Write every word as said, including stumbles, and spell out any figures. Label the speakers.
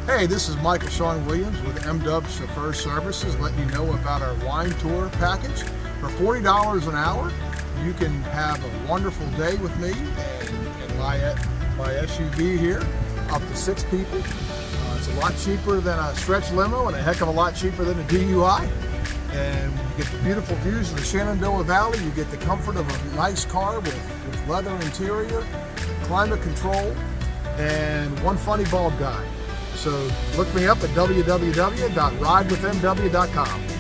Speaker 1: Hey, this is Michael Sean Williams with M D U B Chauffeur Services, letting you know about our wine tour package. For forty dollars an hour, you can have a wonderful day with me and, and my, my S U V here, up to six people. Uh, it's a lot cheaper than a stretch limo and a heck of a lot cheaper than a D U I. And you get the beautiful views of the Shenandoah Valley. You get the comfort of a nice car with, with leather interior, climate control, and one funny bald guy. So look me up at w w w dot ride with m w dot com.